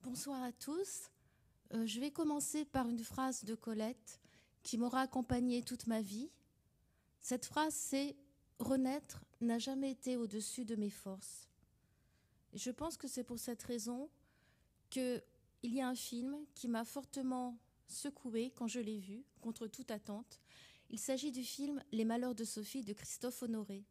Bonsoir à tous. Je vais commencer par une phrase de Colette qui m'aura accompagnée toute ma vie. Cette phrase, c'est « Renaître n'a jamais été au-dessus de mes forces ». Et je pense que c'est pour cette raison qu'il y a un film qui m'a fortement secouée quand je l'ai vu, contre toute attente. Il s'agit du film « Les Malheurs de Sophie » de Christophe Honoré.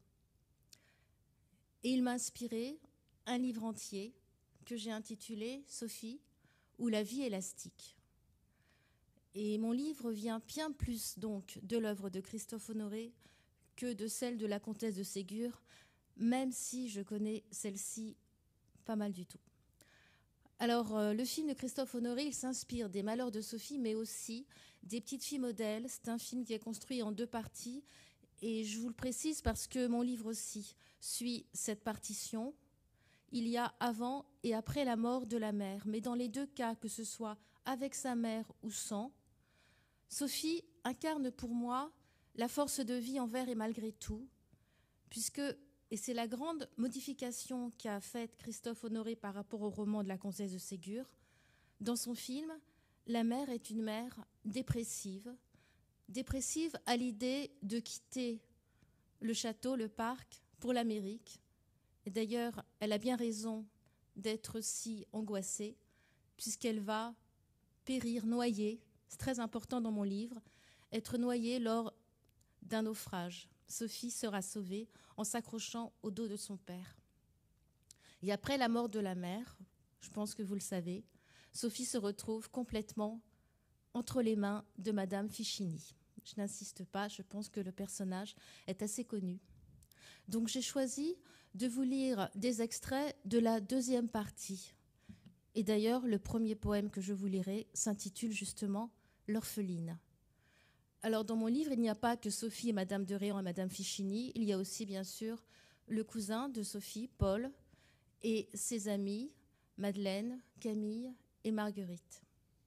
Et il m'a inspiré un livre entier que j'ai intitulé « Sophie ou la vie élastique ». Et mon livre vient bien plus donc de l'œuvre de Christophe Honoré que de celle de la comtesse de Ségur, même si je connais celle-ci pas mal du tout. Alors, le film de Christophe Honoré, il s'inspire des Malheurs de Sophie, mais aussi des Petites filles modèles. C'est un film qui est construit en 2 parties, et je vous le précise parce que mon livre aussi suit cette partition. Il y a avant et après la mort de la mère, mais dans les 2 cas, que ce soit avec sa mère ou sans, Sophie incarne pour moi la force de vie envers et malgré tout, puisque, et c'est la grande modification qu'a faite Christophe Honoré par rapport au roman de la comtesse de Ségur, dans son film, la mère est une mère dépressive, dépressive à l'idée de quitter le château, le parc, pour l'Amérique. Et d'ailleurs, elle a bien raison d'être si angoissée, puisqu'elle va périr, noyée, c'est très important dans mon livre, être noyée lors d'un naufrage. Sophie sera sauvée en s'accrochant au dos de son père. Et après la mort de la mère, je pense que vous le savez, Sophie se retrouve complètement entre les mains de Madame Fichini. Je n'insiste pas, je pense que le personnage est assez connu. Donc j'ai choisi de vous lire des extraits de la 2e partie. Et d'ailleurs, le premier poème que je vous lirai s'intitule justement « L'orpheline ». Alors dans mon livre, il n'y a pas que Sophie et Madame de Réan et Madame Fichini, il y a aussi bien sûr le cousin de Sophie, Paul, et ses amis, Madeleine, Camille et Marguerite.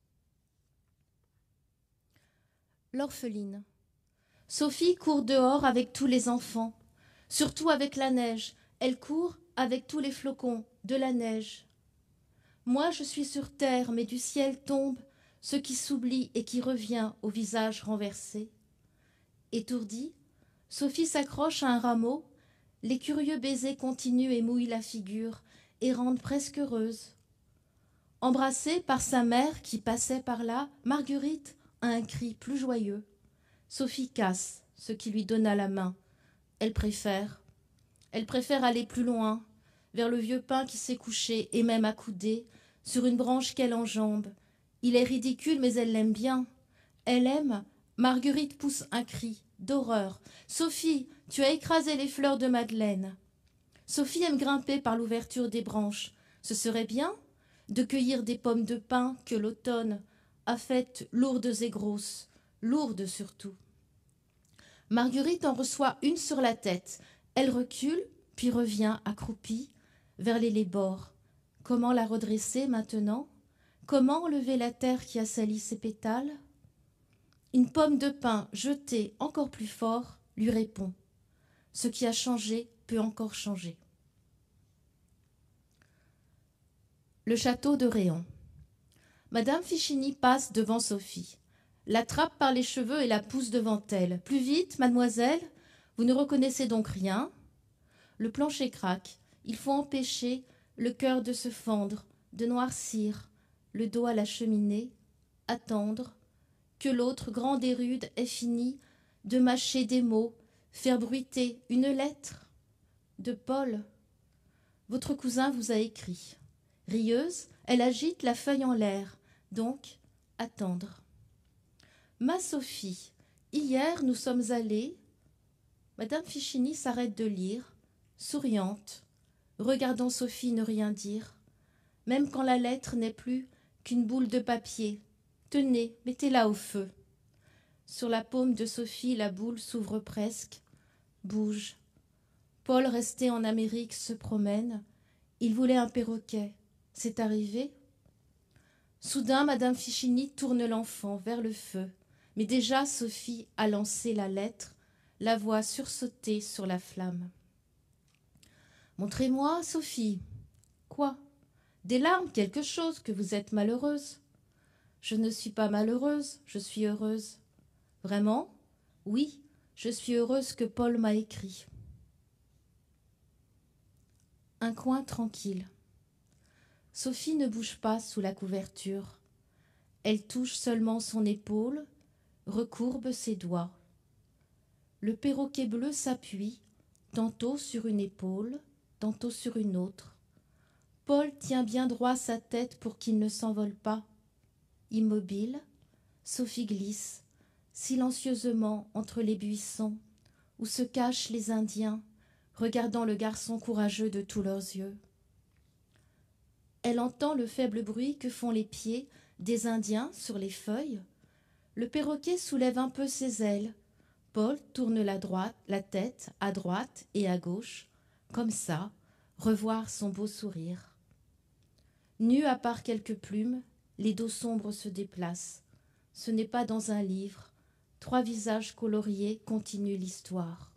L'orpheline. Sophie court dehors avec tous les enfants, surtout avec la neige. Elle court avec tous les flocons de la neige. Moi, je suis sur terre, mais du ciel tombe ce qui s'oublie et qui revient au visage renversé. Étourdie, Sophie s'accroche à un rameau. Les curieux baisers continuent et mouillent la figure et rendent presque heureuse. Embrassée par sa mère qui passait par là, Marguerite a un cri plus joyeux. Sophie casse ce qui lui donna la main. Elle préfère aller plus loin, vers le vieux pin qui s'est couché et même accoudé sur une branche qu'elle enjambe. Il est ridicule, mais elle l'aime bien. Elle aime. Marguerite pousse un cri d'horreur. « Sophie, tu as écrasé les fleurs de Madeleine. » Sophie aime grimper par l'ouverture des branches. Ce serait bien de cueillir des pommes de pin que l'automne a faites lourdes et grosses, lourdes surtout. Marguerite en reçoit une sur la tête. Elle recule, puis revient accroupie vers les bords. Comment la redresser maintenant? Comment enlever la terre qui a sali ses pétales? Une pomme de pin jetée encore plus fort lui répond. Ce qui a changé peut encore changer. Le château de Réan. Madame Fichini passe devant Sophie, l'attrape par les cheveux et la pousse devant elle. « Plus vite, mademoiselle, vous ne reconnaissez donc rien ?» Le plancher craque. Il faut empêcher le cœur de se fendre, de noircir, le dos à la cheminée, attendre que l'autre, grande et rude, ait fini de mâcher des mots, faire bruiter une lettre de Paul. Votre cousin vous a écrit. Rieuse, elle agite la feuille en l'air, donc attendre. Ma Sophie, hier nous sommes allés. Madame Fichini s'arrête de lire, souriante, regardant Sophie ne rien dire, même quand la lettre n'est plus qu'une boule de papier. Tenez, mettez-la au feu. Sur la paume de Sophie, la boule s'ouvre presque, bouge. Paul, resté en Amérique, se promène. Il voulait un perroquet. C'est arrivé. Soudain, Madame Fichini tourne l'enfant vers le feu. Mais déjà, Sophie a lancé la lettre, la voix sursauter sur la flamme. « Montrez-moi, Sophie. »« Quoi » Des larmes, quelque chose, que vous êtes malheureuse. Je ne suis pas malheureuse, je suis heureuse. Vraiment? Oui, je suis heureuse que Paul m'a écrit. Un coin tranquille. Sophie ne bouge pas sous la couverture. Elle touche seulement son épaule, recourbe ses doigts. Le perroquet bleu s'appuie, tantôt sur une épaule, tantôt sur une autre. Paul tient bien droit sa tête pour qu'il ne s'envole pas. Immobile, Sophie glisse, silencieusement entre les buissons, où se cachent les Indiens, regardant le garçon courageux de tous leurs yeux. Elle entend le faible bruit que font les pieds des Indiens sur les feuilles. Le perroquet soulève un peu ses ailes. Paul tourne la tête à droite et à gauche, comme ça, revoir son beau sourire. Nus à part quelques plumes, les dos sombres se déplacent. Ce n'est pas dans un livre. 3 visages coloriés continuent l'histoire.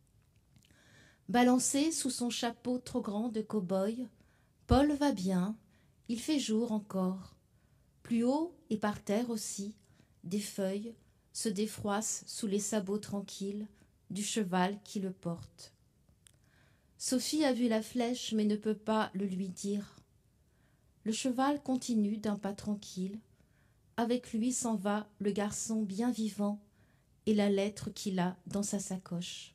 Balancé sous son chapeau trop grand de cow-boy, Paul va bien, il fait jour encore. Plus haut et par terre aussi, des feuilles se défroissent sous les sabots tranquilles du cheval qui le porte. Sophie a vu la flèche mais ne peut pas le lui dire. Le cheval continue d'un pas tranquille. Avec lui s'en va le garçon bien vivant et la lettre qu'il a dans sa sacoche.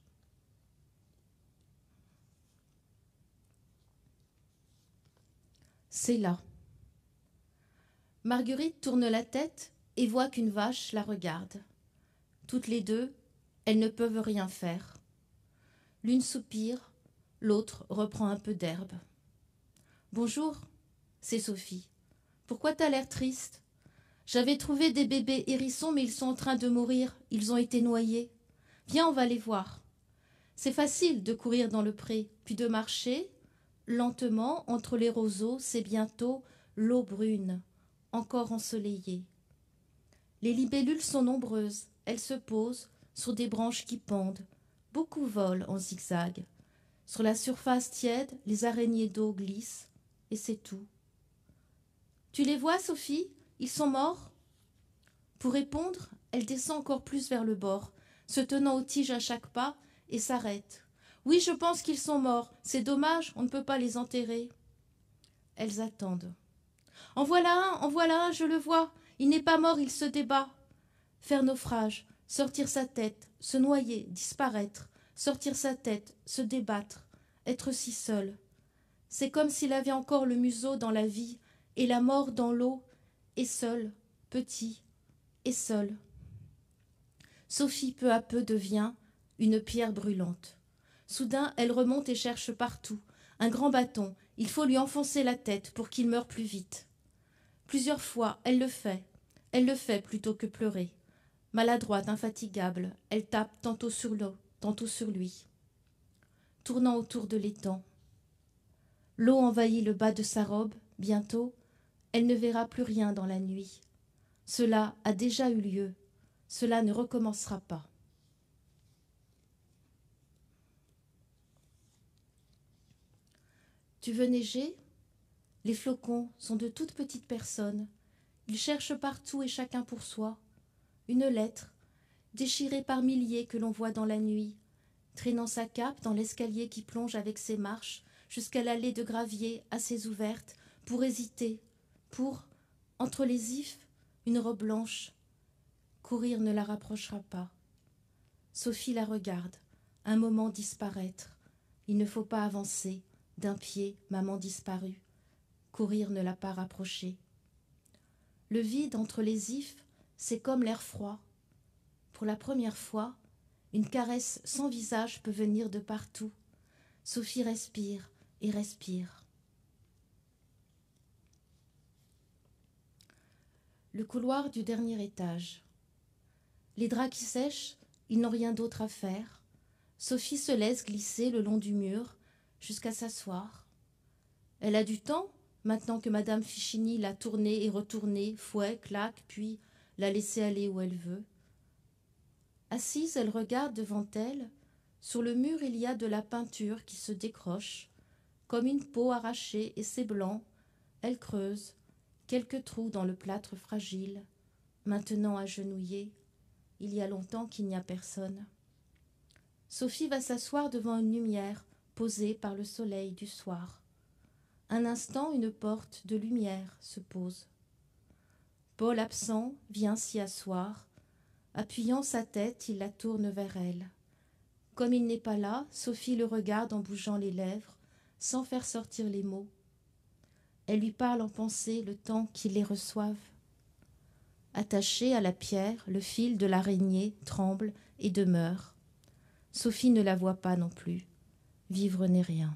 C'est là. Marguerite tourne la tête et voit qu'une vache la regarde. Toutes les deux, elles ne peuvent rien faire. L'une soupire, l'autre reprend un peu d'herbe. « Bonjour, c'est Sophie. Pourquoi t'as l'air triste ? J'avais trouvé des bébés hérissons, mais ils sont en train de mourir. Ils ont été noyés. Viens, on va les voir. C'est facile de courir dans le pré, puis de marcher. Lentement, entre les roseaux, c'est bientôt l'eau brune, encore ensoleillée. Les libellules sont nombreuses. Elles se posent sur des branches qui pendent. Beaucoup volent en zigzag. Sur la surface tiède, les araignées d'eau glissent, et c'est tout. Tu les vois, Sophie ? Ils sont morts ? Pour répondre, elle descend encore plus vers le bord, se tenant aux tiges à chaque pas, et s'arrête. Oui, je pense qu'ils sont morts. C'est dommage, on ne peut pas les enterrer. Elles attendent. En voilà un, je le vois. Il n'est pas mort, il se débat. Faire naufrage, sortir sa tête, se noyer, disparaître, sortir sa tête, se débattre, être si seul. C'est comme s'il avait encore le museau dans la vie et la mort dans l'eau, et seul, petit, et seul. Sophie peu à peu devient une pierre brûlante. Soudain, elle remonte et cherche partout. Un grand bâton, il faut lui enfoncer la tête pour qu'il meure plus vite. Plusieurs fois, elle le fait plutôt que pleurer. Maladroite, infatigable, elle tape tantôt sur l'eau, tantôt sur lui. Tournant autour de l'étang. L'eau envahit le bas de sa robe, bientôt, elle ne verra plus rien dans la nuit. Cela a déjà eu lieu, cela ne recommencera pas. Tu veux neiger ? Les flocons sont de toutes petites personnes. Ils cherchent partout et chacun pour soi. Une lettre, déchirée par milliers que l'on voit dans la nuit, traînant sa cape dans l'escalier qui plonge avec ses marches jusqu'à l'allée de gravier assez ouverte pour hésiter, pour, entre les ifs, une robe blanche. Courir ne la rapprochera pas. Sophie la regarde, un moment disparaître. Il ne faut pas avancer. D'un pied, maman disparue. Courir ne l'a pas rapprochée. Le vide entre les ifs, c'est comme l'air froid. Pour la première fois, une caresse sans visage peut venir de partout. Sophie respire et respire. Le couloir du dernier étage. Les draps qui sèchent, ils n'ont rien d'autre à faire. Sophie se laisse glisser le long du mur jusqu'à s'asseoir. Elle a du temps, maintenant que Madame Fichini l'a tournée et retournée, fouet, claque, puis l'a laissée aller où elle veut. Assise, elle regarde devant elle. Sur le mur, il y a de la peinture qui se décroche, comme une peau arrachée, et c'est blanc. Elle creuse quelques trous dans le plâtre fragile, maintenant agenouillée. Il y a longtemps qu'il n'y a personne. Sophie va s'asseoir devant une lumière posée par le soleil du soir. Un instant, une porte de lumière se pose. Paul, absent, vient s'y asseoir. Appuyant sa tête, il la tourne vers elle. Comme il n'est pas là, Sophie le regarde en bougeant les lèvres, sans faire sortir les mots. Elle lui parle en pensée le temps qu'il les reçoive. Attaché à la pierre, le fil de l'araignée tremble et demeure. Sophie ne la voit pas non plus. Vivre n'est rien.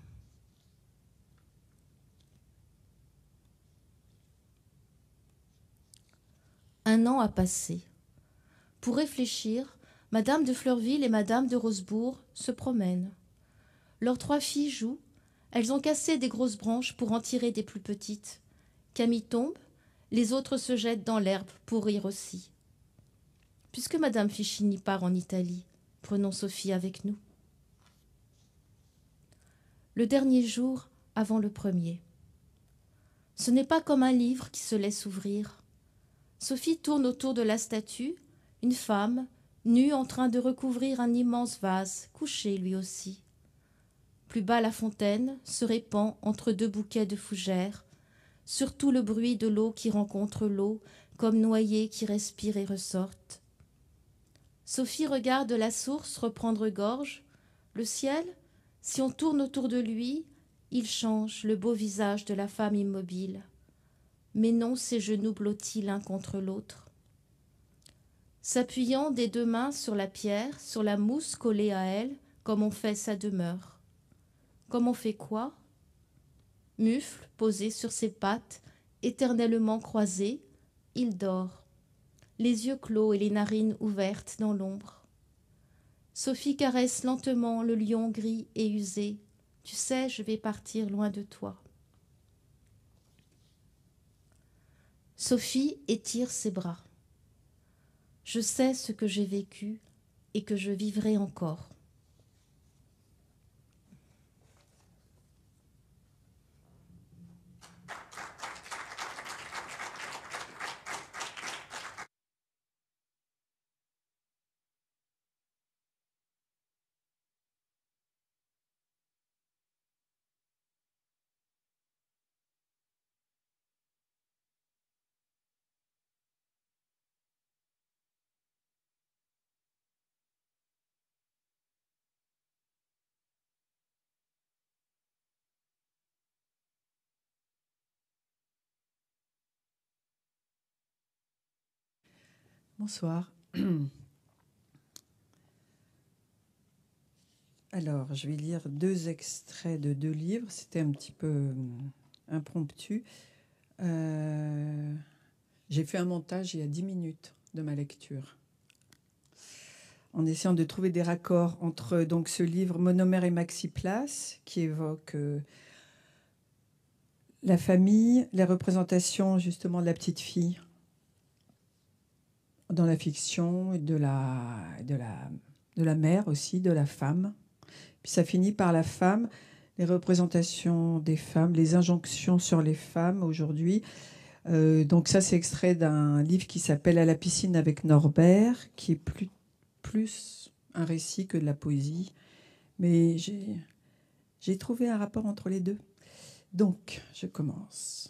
Un an a passé. Pour réfléchir, Madame de Fleurville et Madame de Rosebourg se promènent. Leurs 3 filles jouent. Elles ont cassé des grosses branches pour en tirer des plus petites. Camille tombe, les autres se jettent dans l'herbe pour rire aussi. Puisque Madame Fichini part en Italie, prenons Sophie avec nous. Le dernier jour avant le premier. Ce n'est pas comme un livre qui se laisse ouvrir. Sophie tourne autour de la statue, une femme, nue en train de recouvrir un immense vase, couché lui aussi. Plus bas la fontaine se répand entre 2 bouquets de fougères, surtout le bruit de l'eau qui rencontre l'eau, comme noyés qui respirent et ressortent. Sophie regarde la source reprendre gorge. Le ciel, si on tourne autour de lui, il change le beau visage de la femme immobile. Mais non ses genoux blottis l'un contre l'autre. S'appuyant des 2 mains sur la pierre, sur la mousse collée à elle, comme on fait sa demeure. Comme on fait quoi? Mufle, posé sur ses pattes, éternellement croisées, il dort, les yeux clos et les narines ouvertes dans l'ombre. Sophie caresse lentement le lion gris et usé. Tu sais, je vais partir loin de toi. Sophie étire ses bras. Je sais ce que j'ai vécu et que je vivrai encore. Bonsoir. Alors, je vais lire 2 extraits de 2 livres. C'était un petit peu impromptu. J'ai fait un montage il y a 10 minutes de ma lecture, en essayant de trouver des raccords entre donc, ce livre Monomère et Maxiplace, qui évoque la famille, les représentations justement de la petite fille dans la fiction, de la mère aussi, de la femme. Puis ça finit par la femme, les représentations des femmes, les injonctions sur les femmes aujourd'hui. Donc ça, c'est extrait d'un livre qui s'appelle « À la piscine avec Norbert », qui est plus un récit que de la poésie. Mais j'ai trouvé un rapport entre les deux. Donc, je commence.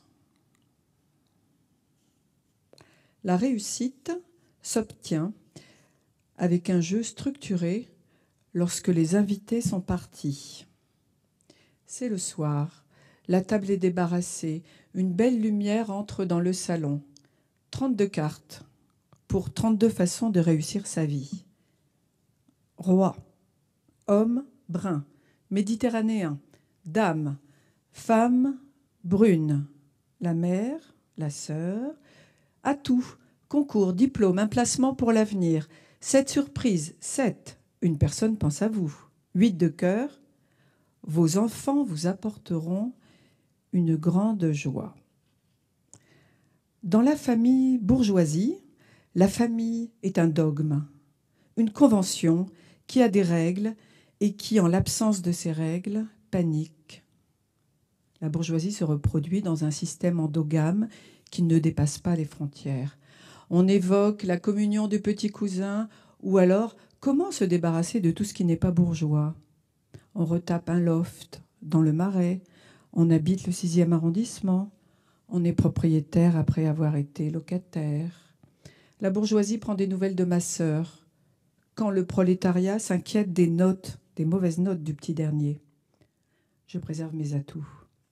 La réussite s'obtient avec un jeu structuré lorsque les invités sont partis. C'est le soir, la table est débarrassée, une belle lumière entre dans le salon. 32 cartes pour 32 façons de réussir sa vie. Roi, homme, brun, méditerranéen, dame, femme, brune, la mère, la sœur, atout, concours, diplôme, un placement pour l'avenir. 7 surprises, 7, une personne pense à vous. 8 de cœur, vos enfants vous apporteront une grande joie. Dans la famille bourgeoisie, la famille est un dogme, une convention qui a des règles et qui, en l'absence de ces règles, panique. La bourgeoisie se reproduit dans un système endogame qui ne dépasse pas les frontières. On évoque la communion du petit cousin ou alors comment se débarrasser de tout ce qui n'est pas bourgeois. On retape un loft dans le Marais, on habite le 6e arrondissement, on est propriétaire après avoir été locataire. La bourgeoisie prend des nouvelles de ma sœur quand le prolétariat s'inquiète des notes, des mauvaises notes du petit dernier. Je préserve mes atouts.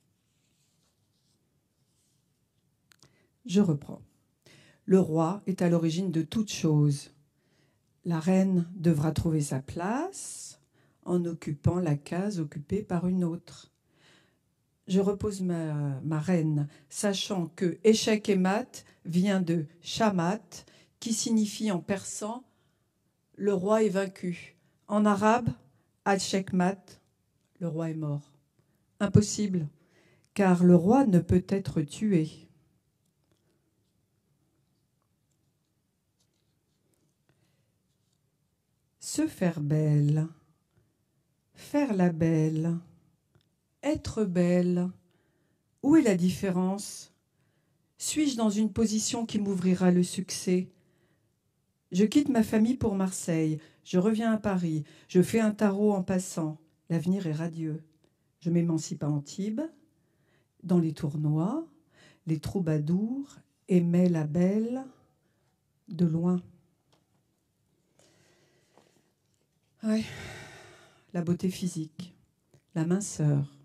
Je reprends. Le roi est à l'origine de toute chose. La reine devra trouver sa place en occupant la case occupée par une autre. Je repose ma reine, sachant que échec et mat vient de shamat, qui signifie en persan « le roi est vaincu ». En arabe, ad-shekmat, le roi est mort. Impossible, car le roi ne peut être tué. Se faire belle, faire la belle, être belle, où est la différence? Suis-je dans une position qui m'ouvrira le succès? Je quitte ma famille pour Marseille, je reviens à Paris, je fais un tarot en passant, l'avenir est radieux. Je m'émancipe à Antibes, dans les tournois, les troubadours aimaient la belle de loin. Ouais. La beauté physique, la minceur,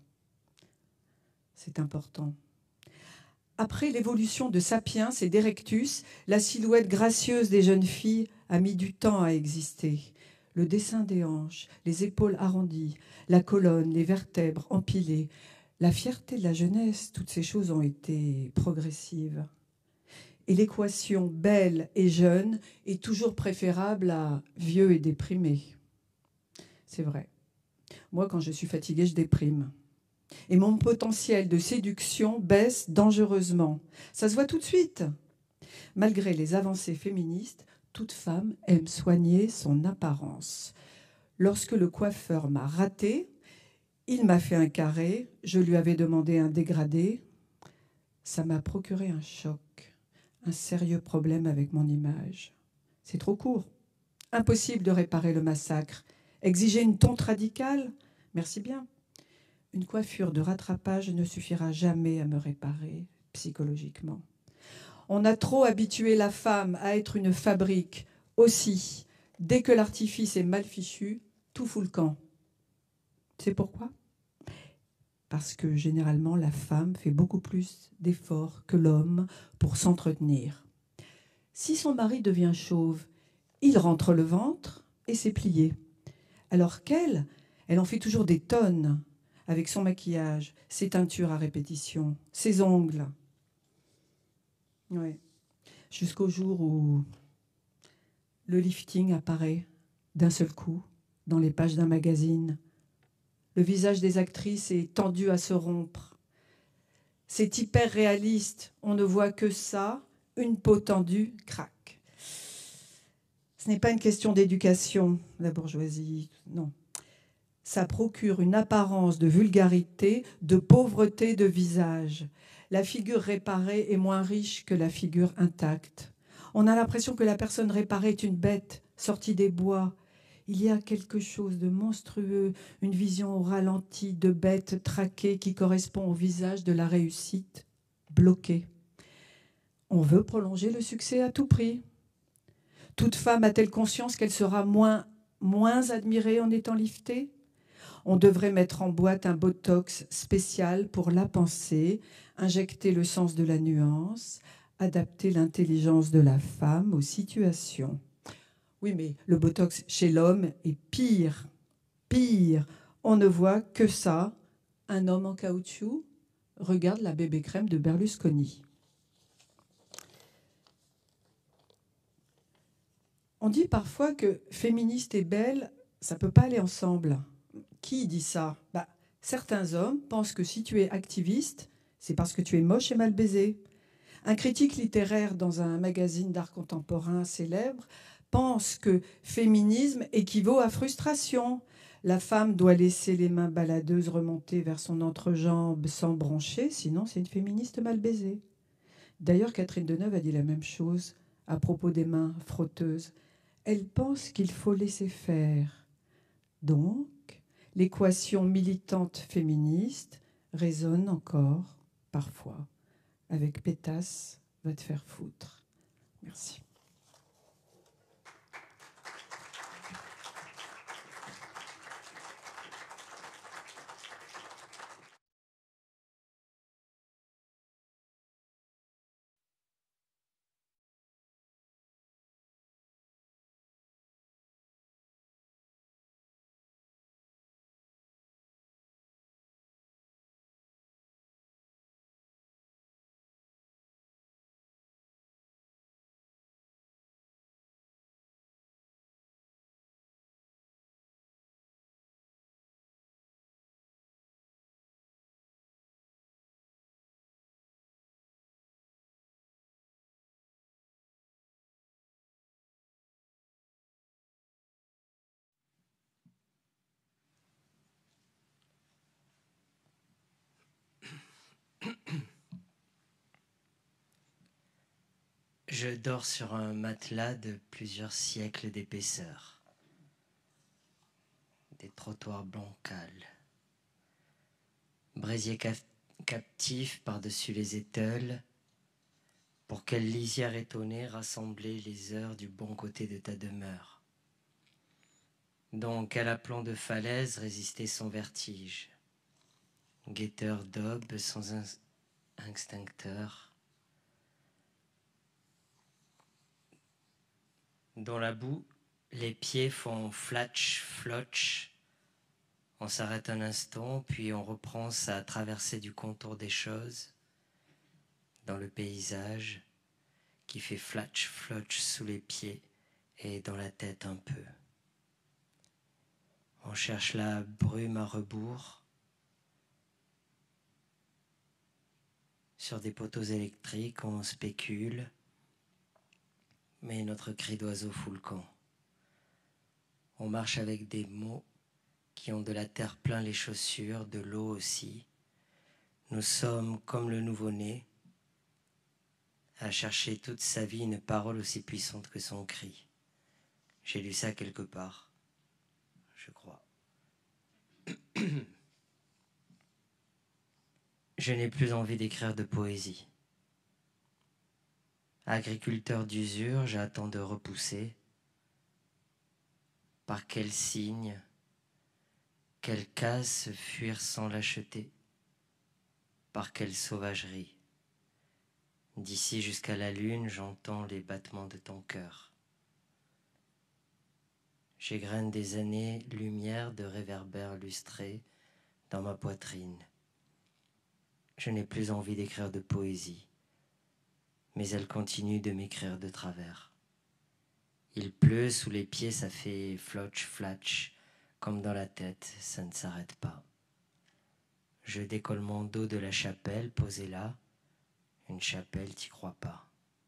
c'est important. Après l'évolution de Sapiens et d'Erectus, la silhouette gracieuse des jeunes filles a mis du temps à exister. Le dessin des hanches, les épaules arrondies, la colonne, les vertèbres empilées, la fierté de la jeunesse, toutes ces choses ont été progressives. Et l'équation belle et jeune est toujours préférable à vieux et déprimé. C'est vrai. Moi, quand je suis fatiguée, je déprime. Et mon potentiel de séduction baisse dangereusement. Ça se voit tout de suite. Malgré les avancées féministes, toute femme aime soigner son apparence. Lorsque le coiffeur m'a ratée, il m'a fait un carré, je lui avais demandé un dégradé. Ça m'a procuré un choc, un sérieux problème avec mon image. C'est trop court. Impossible de réparer le massacre. Exiger une tonte radicale? Merci bien. Une coiffure de rattrapage ne suffira jamais à me réparer psychologiquement. On a trop habitué la femme à être une fabrique. Aussi, dès que l'artifice est mal fichu, tout fout le camp. C'est pourquoi? Parce que généralement, la femme fait beaucoup plus d'efforts que l'homme pour s'entretenir. Si son mari devient chauve, il rentre le ventre et c'est plié. Alors qu'elle, elle en fait toujours des tonnes avec son maquillage, ses teintures à répétition, ses ongles. Ouais. Jusqu'au jour où le lifting apparaît d'un seul coup dans les pages d'un magazine. Le visage des actrices est tendu à se rompre. C'est hyper réaliste. On ne voit que ça, une peau tendue, crac. Ce n'est pas une question d'éducation, la bourgeoisie, non. Ça procure une apparence de vulgarité, de pauvreté de visage. La figure réparée est moins riche que la figure intacte. On a l'impression que la personne réparée est une bête sortie des bois. Il y a quelque chose de monstrueux, une vision au ralenti de bête traquée qui correspond au visage de la réussite bloquée. On veut prolonger le succès à tout prix. Toute femme a-t-elle conscience qu'elle sera moins admirée en étant liftée? On devrait mettre en boîte un botox spécial pour la pensée, injecter le sens de la nuance, adapter l'intelligence de la femme aux situations. Oui, mais le botox chez l'homme est pire. Pire. On ne voit que ça. Un homme en caoutchouc regarde la bébé crème de Berlusconi. On dit parfois que féministe et belle, ça ne peut pas aller ensemble. Qui dit ça? Certains hommes pensent que si tu es activiste, c'est parce que tu es moche et mal baisé. Un critique littéraire dans un magazine d'art contemporain célèbre pense que féminisme équivaut à frustration. La femme doit laisser les mains baladeuses remonter vers son entrejambe sans brancher, sinon c'est une féministe mal baisée. D'ailleurs, Catherine Deneuve a dit la même chose à propos des mains frotteuses. Elle pense qu'il faut laisser faire. Donc, l'équation militante féministe résonne encore, parfois, avec Pétasse, va te faire foutre. Merci. Je dors sur un matelas de plusieurs siècles d'épaisseur. Des trottoirs bancals. Brésier captif par-dessus les éteules. Pour quelle lisière étonnée rassembler les heures du bon côté de ta demeure. Donc, à l'aplomb de falaise résister son vertige. Guetteur d'aube sans extincteur. Dans la boue, les pieds font flatch, flotch. On s'arrête un instant, puis on reprend sa traversée du contour des choses, dans le paysage, qui fait flatch, flotch sous les pieds et dans la tête un peu. On cherche la brume à rebours, sur des poteaux électriques, on spécule, mais notre cri d'oiseau fout le camp. On marche avec des mots qui ont de la terre plein les chaussures, de l'eau aussi. Nous sommes comme le nouveau-né, à chercher toute sa vie une parole aussi puissante que son cri. J'ai lu ça quelque part, je crois. Je n'ai plus envie d'écrire de poésie. Agriculteur d'usure, j'attends de repousser. Par quel signe, quelle casse fuir sans l'acheter? Par quelle sauvagerie? D'ici jusqu'à la lune, j'entends les battements de ton cœur. J'égrène des années-lumière de réverbères lustrés dans ma poitrine. Je n'ai plus envie d'écrire de poésie, mais elle continue de m'écrire de travers. Il pleut sous les pieds, ça fait flotch, flatch, comme dans la tête, ça ne s'arrête pas. Je décolle mon dos de la chapelle, posée là. Une chapelle, t'y crois pas.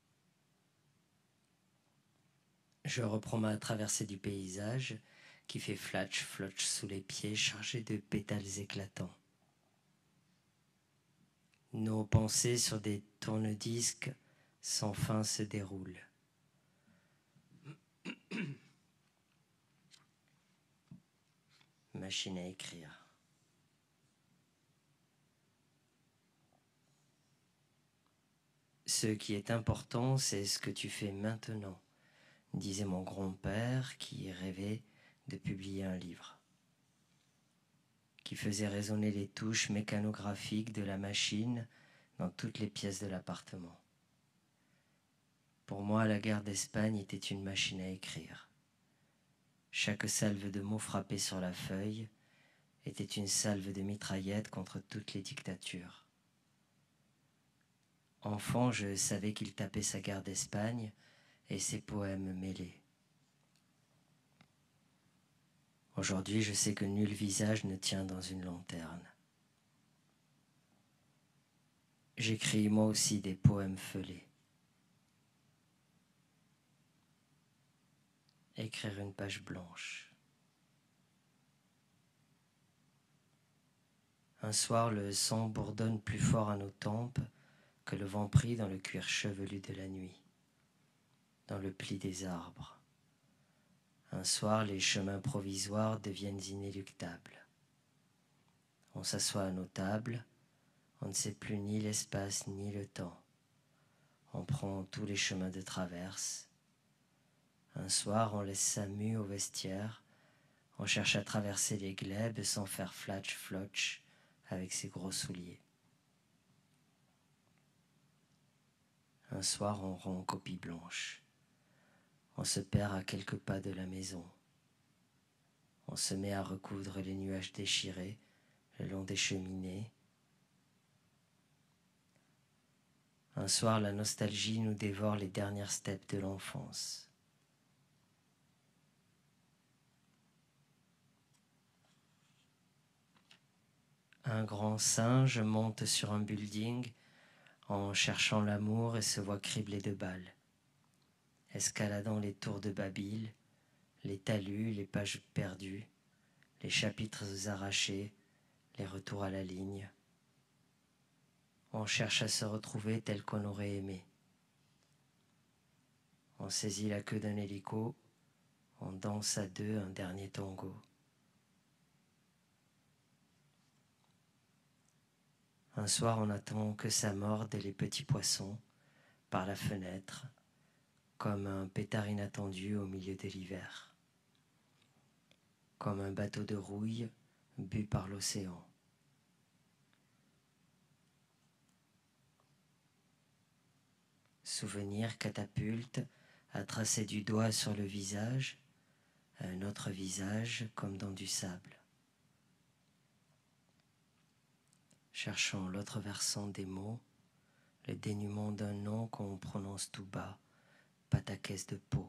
Je reprends ma traversée du paysage, qui fait flatch, flotch sous les pieds, chargé de pétales éclatants. Nos pensées sur des tourne-disques sans fin se déroulent. Machine à écrire. Ce qui est important, c'est ce que tu fais maintenant, disait mon grand-père qui rêvait de publier un livre, qui faisait résonner les touches mécanographiques de la machine dans toutes les pièces de l'appartement. Pour moi, la guerre d'Espagne était une machine à écrire. Chaque salve de mots frappés sur la feuille était une salve de mitraillettes contre toutes les dictatures. Enfant, je savais qu'il tapait sa guerre d'Espagne et ses poèmes mêlés. Aujourd'hui, je sais que nul visage ne tient dans une lanterne. J'écris moi aussi des poèmes feuillés. Écrire une page blanche. Un soir, le sang bourdonne plus fort à nos tempes que le vent pris dans le cuir chevelu de la nuit, dans le pli des arbres. Un soir, les chemins provisoires deviennent inéluctables. On s'assoit à nos tables, on ne sait plus ni l'espace ni le temps. On prend tous les chemins de traverse. Un soir, on laisse sa mue au vestiaire. On cherche à traverser les glèbes sans faire flatch-flotch avec ses gros souliers. Un soir, on rompt copie blanche. On se perd à quelques pas de la maison. On se met à recoudre les nuages déchirés le long des cheminées. Un soir, la nostalgie nous dévore les dernières steppes de l'enfance. Un grand singe monte sur un building en cherchant l'amour et se voit criblé de balles. Escaladant les tours de Babyle, les talus, les pages perdues, les chapitres arrachés, les retours à la ligne. On cherche à se retrouver tel qu'on aurait aimé. On saisit la queue d'un hélico, on danse à deux un dernier tango. Un soir, on attend que ça morde les petits poissons par la fenêtre, comme un pétard inattendu au milieu de l'hiver, comme un bateau de rouille bu par l'océan. Souvenir catapulte à tracer du doigt sur le visage, un autre visage comme dans du sable. Cherchant l'autre versant des mots, le dénuement d'un nom qu'on prononce tout bas, pataquès de peau.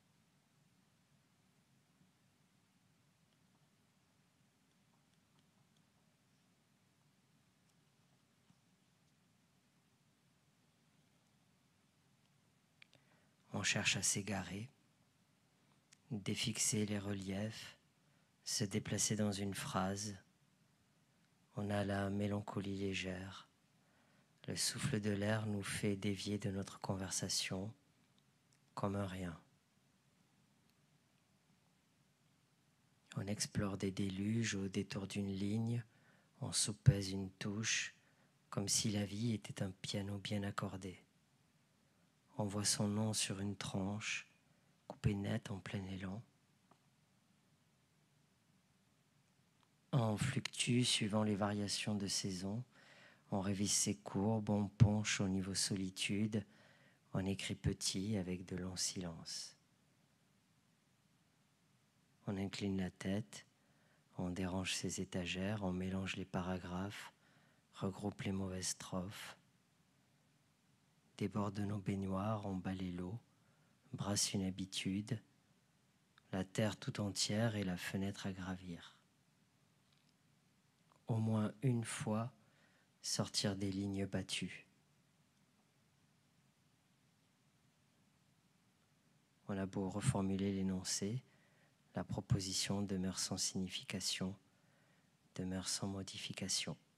On cherche à s'égarer, défixer les reliefs, se déplacer dans une phrase. On a la mélancolie légère. Le souffle de l'air nous fait dévier de notre conversation comme un rien. On explore des déluges au détour d'une ligne, on soupèse une touche, comme si la vie était un piano bien accordé. On voit son nom sur une tranche, coupé net en plein élan. On fluctue suivant les variations de saison, on révise ses courbes, on penche au niveau solitude, on écrit petit avec de longs silences. On incline la tête, on dérange ses étagères, on mélange les paragraphes, regroupe les mauvaises strophes. Déborde nos baignoires, on balaie l'eau, brasse une habitude, la terre tout entière et la fenêtre à gravir. Au moins une fois, sortir des lignes battues. On a beau reformuler l'énoncé, la proposition demeure sans signification, demeure sans modification.